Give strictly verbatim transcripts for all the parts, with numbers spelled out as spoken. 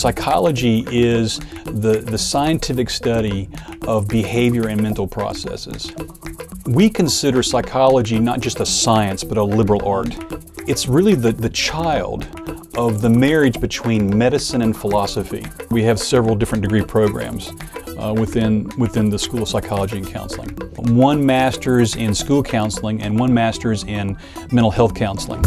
Psychology is the, the scientific study of behavior and mental processes. We consider psychology not just a science, but a liberal art. It's really the, the child of the marriage between medicine and philosophy. We have several different degree programs uh, within, within the School of Psychology and Counseling. One master's in school counseling and one master's in mental health counseling.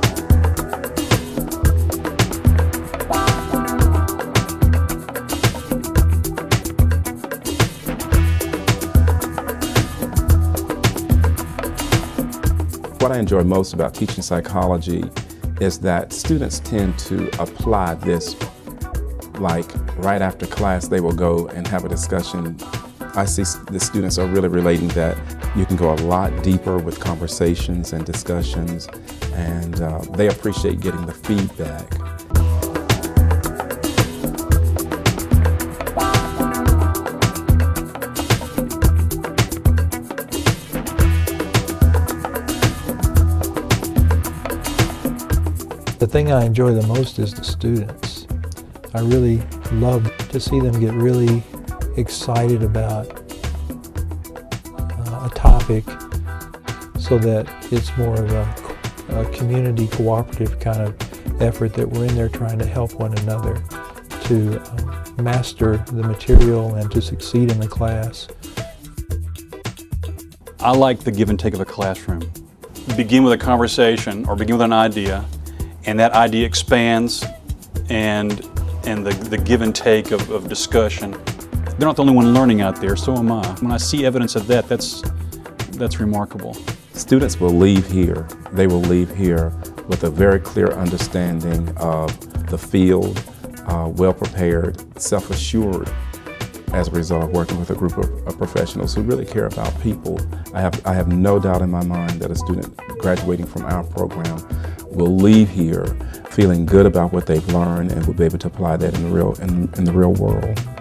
What I enjoy most about teaching psychology is that students tend to apply this, like right after class they will go and have a discussion. I see the students are really relating that you can go a lot deeper with conversations and discussions, and uh, they appreciate getting the feedback. The thing I enjoy the most is the students. I really love to see them get really excited about uh, a topic so that it's more of a, a community cooperative kind of effort that we're in there trying to help one another to um, master the material and to succeed in the class. I like the give and take of a classroom. Begin with a conversation or begin with an idea, and that idea expands, and and the, the give and take of, of discussion. They're not the only one learning out there, so am I. When I see evidence of that, that's, that's remarkable. Students will leave here, they will leave here with a very clear understanding of the field, uh, well prepared, self-assured as a result of working with a group of, of professionals who really care about people. I have, I have no doubt in my mind that a student graduating from our program will leave here feeling good about what they've learned and will be able to apply that in the real, in, in the real world.